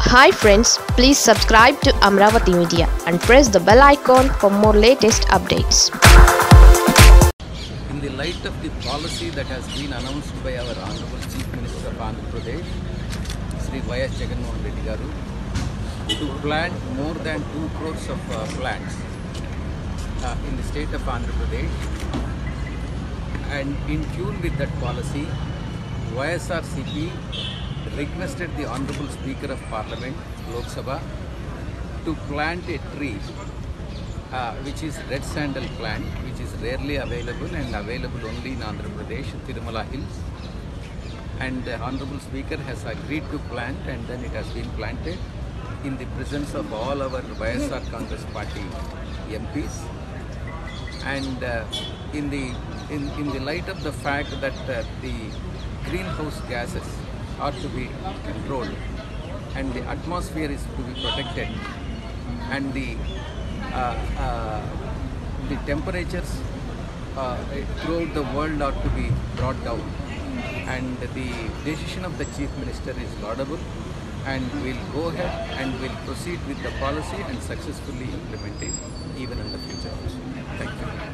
Hi friends, please subscribe to Amaravathi Media and press the bell icon for more latest updates. In the light of the policy that has been announced by our Honorable Chief Minister of Andhra Pradesh, Sri Jagan Mohan Reddy garu, to plant more than 2 crores of plants in the state of Andhra Pradesh, and in tune with that policy, YSRCP requested the Honorable Speaker of Parliament, Lok Sabha, to plant a tree which is red sandal plant, which is rarely available and available only in Andhra Pradesh, Tirumala Hills. And the Honorable Speaker has agreed to plant, and then it has been planted in the presence of all our YSR Congress Party MPs. And in the light of the fact that the greenhouse gases are to be controlled and the atmosphere is to be protected, and the temperatures throughout the world are to be brought down, and the decision of the Chief Minister is laudable, and we'll go ahead and we'll proceed with the policy and successfully implement it even in the future. Thank you.